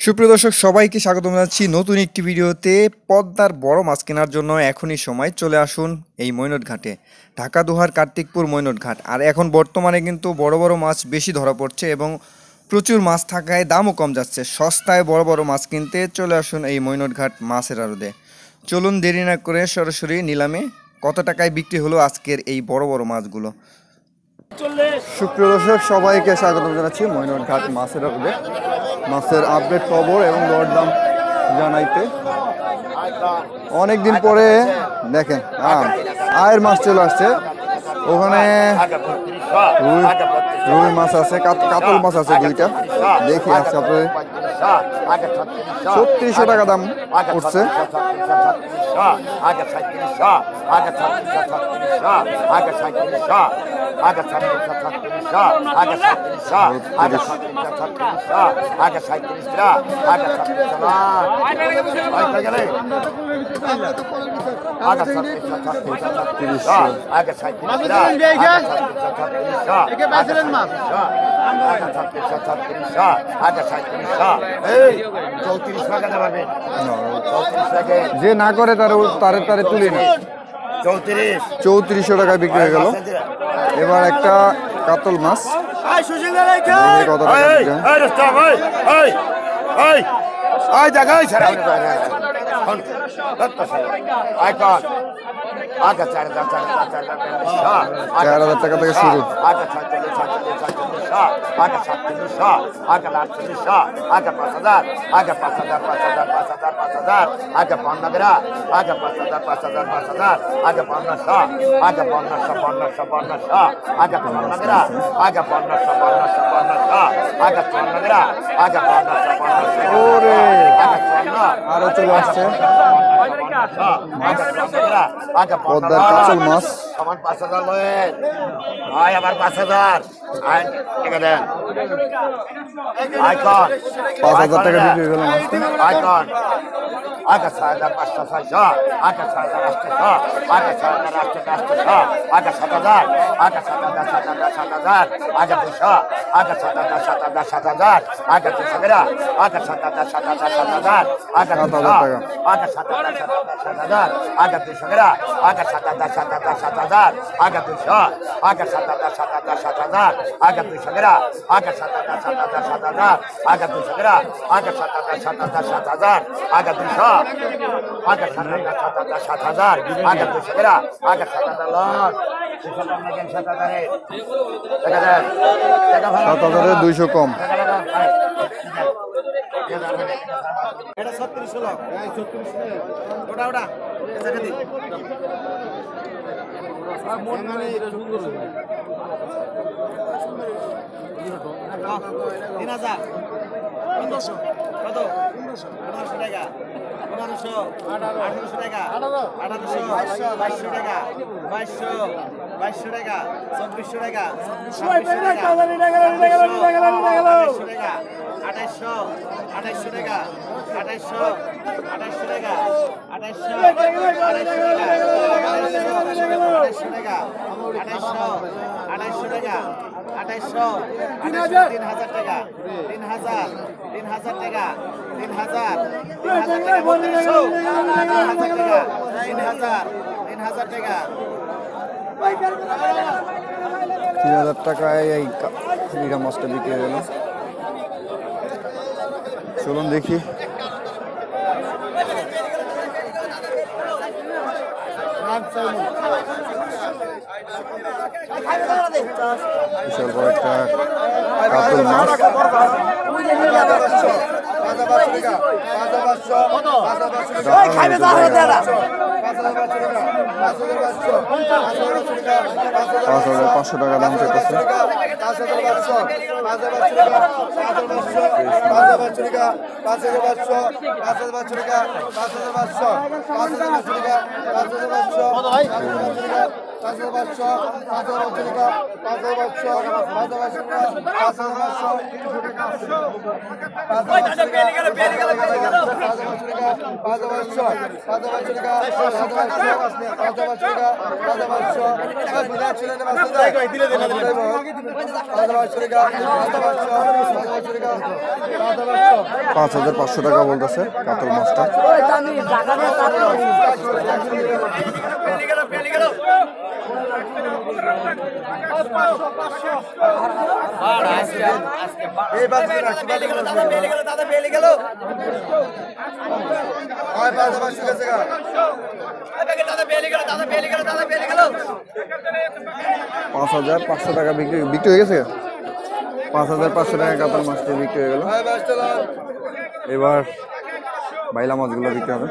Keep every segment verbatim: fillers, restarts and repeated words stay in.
সুপ্রিয় দর্শক সবাইকে স্বাগত জানাচ্ছি নতুন একটি ভিডিওতে। পদ্মার বড় মাছ কেনার জন্য এখনই সময়, চলে আসুন এই মৈনট ঘাটে। ঢাকা দোহার কার্তিকপুর মৈনট ঘাট। আর এখন বর্তমানে কিন্তু বড় বড় মাছ বেশি ধরা পড়ছে এবং প্রচুর মাছ থাকায় দামও কম যাচ্ছে। সস্তায় বড় বড় মাছ কিনতে চলে আসুন এই মৈনট ঘাট মাছের আড়তে। চলুন দেরি না করে সরাসরি নিলামে কত টাকায় বিক্রি হলো আজকের এই বড় বড় মাছগুলো। সুপ্রিয় দর্শক সবাইকে স্বাগত জানাচ্ছি মৈনট ঘাট মাছের আড়তে। মাছের আপডেট খবর এবং দরদাম জানাইতে অনেকদিন পরে দেখেন আয়ের মাছ চলে আসছে। ওখানে রুই মাছ আছে, কাতল মাছ আছে দুইটা, দেখি আসছে আপনার ছত্রিশশো টাকা দাম উঠছে। যে না করে তার তারে তারে তুলে না চৌত্রিশ চৌত্রিশশো টাকায় বিক্রি হয়ে গেল। এবার একটা কাতল মাছ কত টাকা চার হাজার টাকা থেকে শুরু। আগে সাতচল্লিশশো, আগে আটচল্লিশশো, আগে পাঁচ হাজার, আগে পাঁচ হাজার, পাঁচ হাজার, পাঁচ হাজার, পাঁচ হাজার, আগে পনেরো, আগে পাঁচ হাজার, পাঁচ হাজার, পাঁচ হাজার, আগে পনেরোশো, আগে পনেরোশো, পনেরোশো, পনেরোশো, আগে পনেরো, আগে পনেরোশো, পনেরোশো, পনেরোশো, আগে পনেরো, আগে পনেরোশো, পনেরোশো, ওরে আগে পনেরো, আরো চলে আসছে পদ্মার কাতল মাছ। আমার পাঁচ হাজার লয়েন আয়, আবার পাঁচ হাজার আয় টাকা দেন। আইকন পাঁচ হাজার টাকা বিক্রি গেল মাছটা। আইকন আগে ছয় হাজার পাঁচশো ছয়শো, আগে ছয় হাজার আটশোশো, আগে ছয় হাজার আটশো আটশোশো, আগে সাত হাজার, আগে সাত হাজার সাত হাজার সাত হাজার, আগে দুশো, আগে সাত হাজার সাত হাজার সাত হাজার, আগে দুশো টাকা, আগে সাত হাজার সাত হাজার সাত হাজার, আগে সাত হাজার টাকা, আগে সাত হাজার সাত হাজার সাত হাজার, আগে দুশো টাকা, আগে সাত হাজার সাত হাজার সাত হাজার, আগে দুশো, আগে সাত হাজার সাত হাজার সাত হাজার, আগে দুশো টাকা, আগে সাত হাজার সাত হাজার সাত হাজার, আগে দুশো টাকা, আগে সাত হাজার সাত হাজার সাত হাজার, আগে দুশো, আগে সাত হাজার সাত হাজার সাত হাজার, আগে দুশো টাকা, আগে সাত হাজার লস সাত হাজারের দুইশো কম। এটা ছত্রিশশো লোক ওটা ওটা তিন হাজার পনেরোশো কত পনেরোশো টাকা পনেরোশো আঠারোশো টাকা আঠারোশো বাইশশো টাকা বাইশশো বাইশশো টাকা চব্বিশশো টাকা ছাব্বিশশো টাকা আঠাইশশো টাকা আঠাইশশো আঠাইশশো টাকা আঠাইশশো আঠাইশশো টাকা আঠাইশশো আঠাইশশো টাকা আঠাইশশো টাকা আঠাইশশো আঠাইশশো টাকা আঠাইশশো তিন হাজার টাকা তিন হাজার তিন হাজার টাকা তিন হাজার তিন হাজার টাকা বত্রিশশো তিন হাজার তিন হাজার টাকা তিন হাজার টাকায় এই রিগা মাছটা বিক্রি হয়ে গেল। চলুন দেখি বিশাল বড় একটা কাতল মাছ। পাঁচ হাজার পাঁচশো টাকা দাম চাইতেছে। পাঁচ হাজার পাঁচশো পাঁচ হাজার পাঁচশো টাকা পাঁচ হাজার পাঁচশো পাঁচ হাজার পাঁচশো টাকা পাঁচ হাজার পাঁচশো পাঁচ হাজার পাঁচশো টাকা পাঁচ হাজার পাঁচশো পাঁচ হাজার পাঁচশো পাঁচ হাজার পাঁচশো টাকা পাঁচ হাজার পাঁচশো পাঁচ হাজার পাঁচশো টাকা পাঁচ হাজার পাঁচশো পাঁচ হাজার পাঁচশো টাকা পাঁচ হাজার পাঁচশো টাকা পাঁচ হাজার পাঁচশো পাঁচ হাজার পাঁচশো টাকা পাঁচ হাজার পাঁচশো পাঁচ হাজার পাঁচশো টাকা পাঁচ হাজার পাঁচশো পাঁচ হাজার পাঁচশো টাকা বলতেছে কাতল মাছটা। পাঁচ হাজার পাঁচশো টাকা বিক্রি বিক্রি হয়ে গেছে। পাঁচ হাজার পাঁচশো টাকা কাতল মাছটা বিক্রি হয়ে গেল। এবার বাইলা মাছগুলো বিক্রি হবে।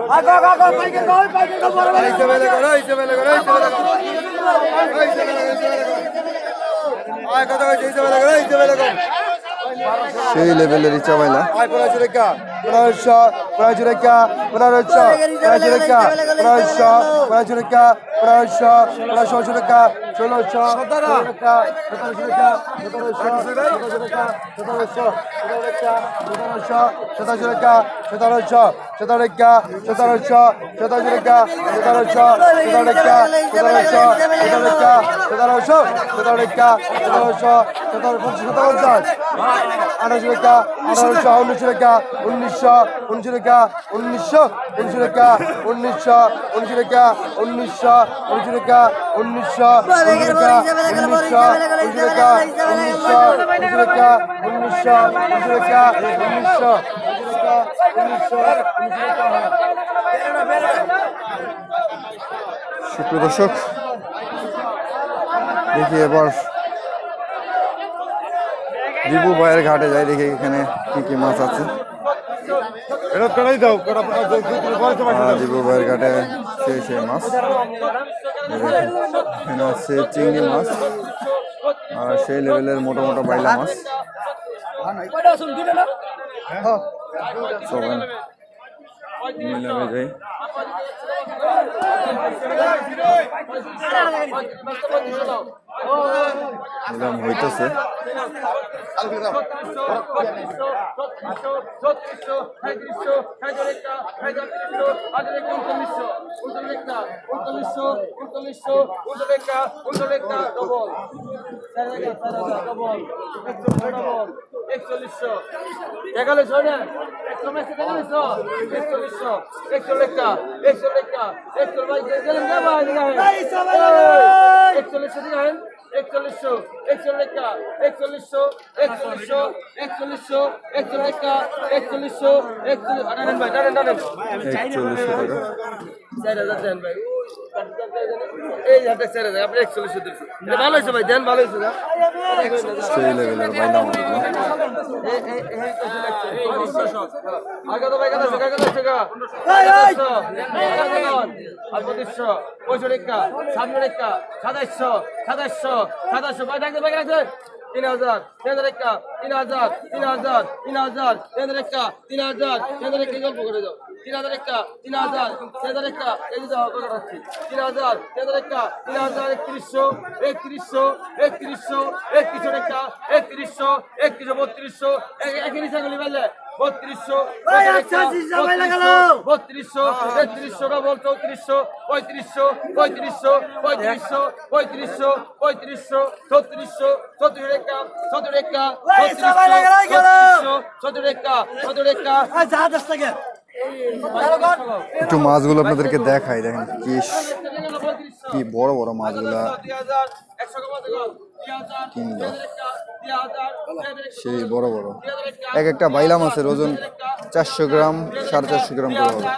সেই লেভেলের ইচ্ছা বাইলা পনেরোশো টাকা পনেরোশো পনেরোশো টাকা পনেরোশো পনেরোশো টাকা পনেরোশো পনেরোশো টাকা পনেরোশো পনেরোশো টাকা ষোলোশো টাকা সতেরোশো টাকা সতেরোশো টাকা সতেরোশো টাকা সতেরোশো টাকা সতেরোশো সতেরো টাকা সতেরোশো সতেরোশো টাকা সতেরোশো সতেরো টাকা সতেরোশো সতেরো টাকা সতেরোশো সতেরো টাকা সতেরোশো সতেরো পঞ্চাশ আঠারোশো টাকা আঠারোশো উনিশশো টাকা উনিশশো উনিশশো টাকা উনিশশো উনিশশো টাকা উনিশশো উনিশশো টাকা উনিশশো উনিশশো টাকা উনিশশো উনিশশো টাকা উনিশশো উনিশশো টাকা উনিশশো উনিশশো টাকা উনিশশো উনিশশো টাকা উনিশশো উনিশশো সুপ্রিয় দর্শক দেখি এবার দিবু ভাইয়ের ঘাটে যাই, দেখি এখানে কি কি মাছ আছে। দিবু ভাইয়ের ঘাটে সেই সেই মাছ এখানে আছে চিংড়ি মাছ আর সেই লেভেলের মোটা মোটা বাইলা মাছ। সবাই মিলামে যাই। নিলাম হইতেছে। একচল্লিশশো এগারোশো না একশো একশো একচল্লিশশো একশো লেখা একশো লেখা একশো একচল্লিশশো দিলেন একচল্লিশশো একশো লেখা একচল্লিশশো একচল্লিশশো একচল্লিশশো একশো লেখা একচল্লিশশো একচল্লিশ টানেন ভাই টানেন টানেন একচল্লিশশো টাকা চার হাজার দেন ভাই এই হাতে চার হাজার আপনি একচল্লিশশো দিচ্ছেন ভালো হয়েছে ভাই দেন ভালো হয়েছে না সেই লেভেলের বাইলা মাছগুলো। আগে তো ভাই কত টাকা কত টাকা আর পঁচিশশো পঁয়ষট্টি টাকা সামনে টাকা সাতাইশশো সাতাইশশো সাতাশশো ভাই থাকতে ভাই রাখছে তিন হাজার তিন হাজার টাকা তিন হাজার তিন হাজার তিন হাজার তিন হাজার টাকা তিন হাজার তিন হাজার টাকা গল্প করে দাও তিন হাজার টাকা তিন হাজার তিন হাজার টাকা এই যে কথা রাখছি তিন হাজার তিন হাজার টাকা তিন হাজার একত্রিশশো একত্রিশশো একত্রিশশো একত্রিশশো টাকা একত্রিশশো একত্রিশশো বত্রিশশো একত্রিশ গলি বেলে বত্রিশশো বত্রিশশো তেত্রিশশো ডবল চৌত্রিশশো পঁয়ত্রিশশো পঁয়ত্রিশশো পঁয়ত্রিশশো পঁয়ত্রিশশো পঁয়ত্রিশশো ছত্রিশশো সত্তর টাকা সত্তর টাকা ছত্রিশশো সত্তর টাকা সত্তর টাকা একটু মাছগুলো আপনাদেরকে দেখাই, দেখেন কি কি বড় বড় মাছগুলা কিনলো, সেই বড় বড় এক একটা বাইলা মাছের ওজন চারশো গ্রাম সাড়ে চারশো গ্রাম করে হবে।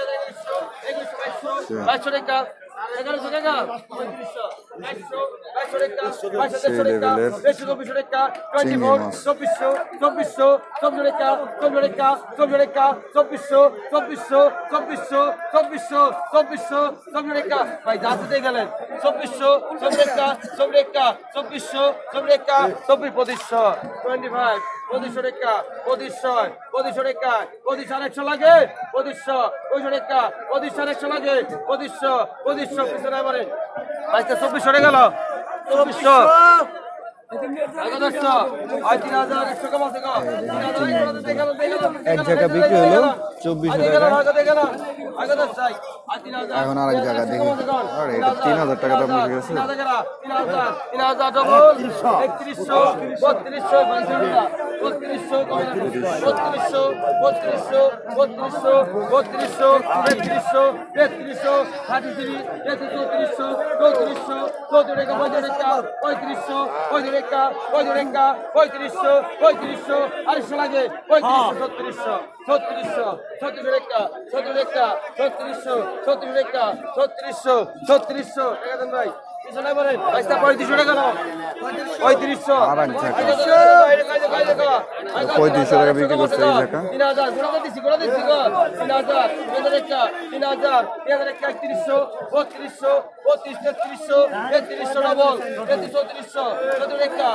সেই লেভেলের চিংড়ি মাছ। চব্বিশশো চব্বিশশো চব্বিশ টাকা চব্বিশ টাকা চব্বিশ টাকা চব্বিশশো চব্বিশশো চব্বিশশো চব্বিশশো চব্বিশশো চব্বিশ টাকা ভাই যাতে গেলেন চব্বিশশো চব্বিশ টাকা চব্বিশ টাকা চব্বিশশো চব্বিশ টাকা চব্বিশ পঁচিশশো টোয়েন্টি ফাইভ পঁচিশশো টাকা পঁচিশশো পঁচিশশো টাকা পঁচিশ আর একশো লাগে পঁচিশশো পঁচিশশো টাকা পঁচিশ আর একশো লাগে পঁচিশশো পঁচিশশো পিছনে এবারে বাইশটা চব্বিশশো টাকা গেল চব্বিশশো এক জায়গা বিক্রি হলো চব্বিশশো আগে গেল টাকা। আগে গেল আগে তো চাই আর তিন হাজার এখন আরেক জায়গা দেখি। আরে এটা তিন হাজার টাকা দাম উঠে গেছে। তিন হাজার গেল তিন হাজার তিন হাজার ডবল একত্রিশশো বত্রিশশো বত্রিশশো বত্রিশশো বত্রিশশো বত্রিশশো বত্রিশশো তেত্রিশশো তেত্রিশশো আটত্রিশ তেত্রিশশো চৌত্রিশশো চৌত্রিশশো পঁয়ত্রিশশো পঁয়ত্রিশশো পঁয়ত্রিশশো পঁয়ত্রিশশো পঁয়ত্রিশশো পঁয়ত্রিশশো আড়াইশো লাগে পঁয়ত্রিশশো ছত্রিশশো ছত্রিশশো ছত্রিশ রেখা ছত্রিশ রেখা ছত্রিশশো ছত্রিশ রেখা ছত্রিশশো ছত্রিশশো টাকা দেন ভাই পঁয়ত্রিশশো টাকা নাও পঁয়ত্রিশশো আর এক ঝাঁকা পঁয়ত্রিশশো টাকা বিক্রি করছে এই ঝাঁকা। তিন হাজার গোড়া দিচ্ছি গোড়া দিচ্ছি গো তিন হাজার তিন হাজার একটা তিন হাজার তিন হাজার একটা একত্রিশশো বত্রিশশো বত্রিশ তেত্রিশশো তেত্রিশশো ডবল তেত্রিশ চৌত্রিশশো চৌত্রিশ একটা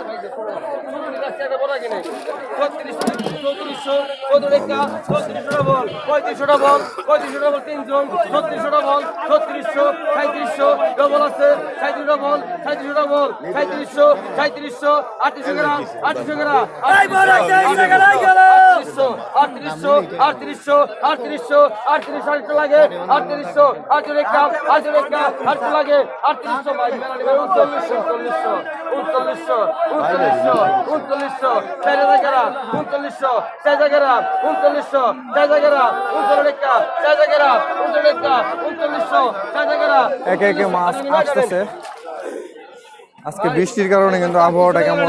ছত্রিশশো চৌত্রিশশো চৌত্রিশ একটা চৌত্রিশশো ডবল পঁয়ত্রিশশো ডবল পঁয়ত্রিশশো ডবল তিনজন ছত্রিশশো ডবল ছত্রিশশো সাঁত্রিশশো ডবল আছে সাঁত্রিশ ডবল সাঁত্রিশশো ডবল সাঁত্রিশশো সাঁত্রিশশো আটত্রিশশো গ্রাম আটত্রিশশো গ্রাম আটত্রিশশো আটত্রিশশো আটত্রিশশো আটত্রিশশো আটত্রিশ আটত্রিশ লাগে আটত্রিশশো আটত্রিশ গ্রাম আটত্রিশ গ্রাম আটত্রিশ লাগে আটত্রিশশো উনচল্লিশশো উনচল্লিশশো উনচল্লিশশো উনচল্লিশশো উনচল্লিশশো চার হাজার গ্রাম উনচল্লিশশো চার হাজার গ্রাম উনচল্লিশশো চার হাজার গ্রাম উনচল্লিশ গ্রাম চার হাজার গ্রাম উনচল্লিশ গ্রাম উনচল্লিশশো চার হাজার গ্রাম একে একে মাছ আসতেছে। আজকে বৃষ্টির কারণে কিন্তু আবহাওয়াটা কেমন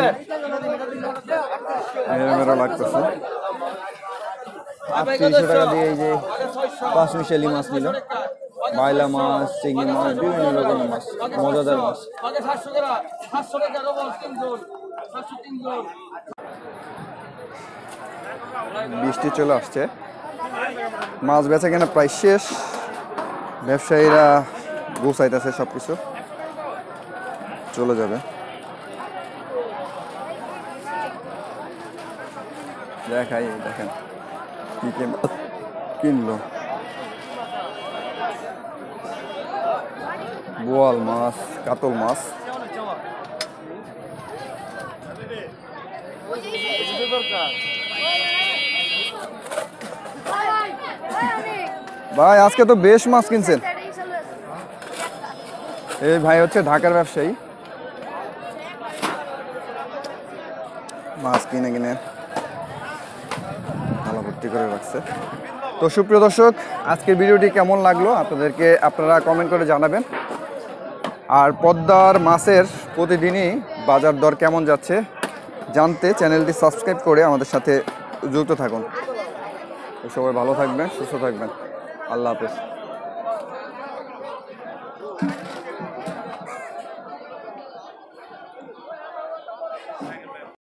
মেরা লাগতেছে। আটত্রিশশো টাকা দিয়ে এই যে পাঁচ মিশালি মাছ নিল, বাইলা মাছ, চিংড়ি মাছ, বিভিন্ন রকমের মাছ, মজাদার মাছ। বৃষ্টি চলে আসছে, মাছ বেচা কেনা প্রায় শেষ। ব্যবসায়ীরা গোছাইতেছে সবকিছু, চলে যাবে। দেখাই দেখেন কি কি কিনলো। বোয়াল মাছ, কাতল মাছ, ভাই আজকে তো বেশ মাছ কিনছেন। এই ভাই হচ্ছে ঢাকার ব্যবসায়ী, মাছ কিনে কিনে ভালো ভর্তি করে রাখছে। তো সুপ্রিয় দর্শক, আজকের ভিডিওটি কেমন লাগলো আপনাদেরকে আপনারা কমেন্ট করে জানাবেন। আর পদ্মার মাছের প্রতিদিনই বাজার দর কেমন যাচ্ছে জানতে চ্যানেলটি সাবস্ক্রাইব করে আমাদের সাথে যুক্ত থাকুন। সবাই ভালো থাকবেন, সুস্থ থাকবেন। আল্লাহ হাফেজ।